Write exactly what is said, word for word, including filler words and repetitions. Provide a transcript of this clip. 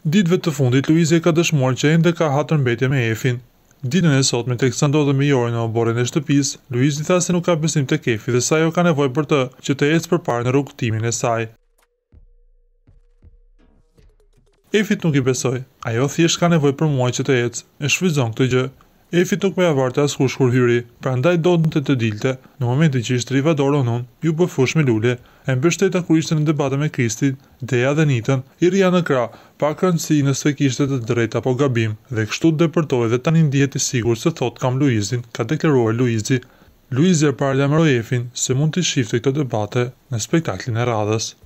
Ditëve të fundit, Luizi ka dëshmuar që ende ka hatërmbetje me Efin. Ditën e sotme, teksa ndodhej me Jorin në oborrin e shtëpisë, Luizi tha se nuk ka besim tek Efi dhe se ajo ka nevojë për të që të ecë përpara në rrugtimin e saj. Efit nuk i besoi. Ajo thjesht ka nevojë për muaj që të ecë, e shfrytëzon këtë gjë. Efit nuk më avarte askush kur hyri, prandaj donte të dilte. Në momentin që ishte Rivador Onon, ju bë fush me lule, e mbështeta kur ishte në debate me Kristin, Deja dhe Nitën, i rria në krah, pa rëndësi nëse kishte të drejtë apo gabim, dhe kështu depërtoi dhe tani ndihet i sigurt se thot kam Luizin, ka deklaruar Luizi. Luizi e paralajmëroi Efin se mund të shifte këtë debate në spektaklin e radhës.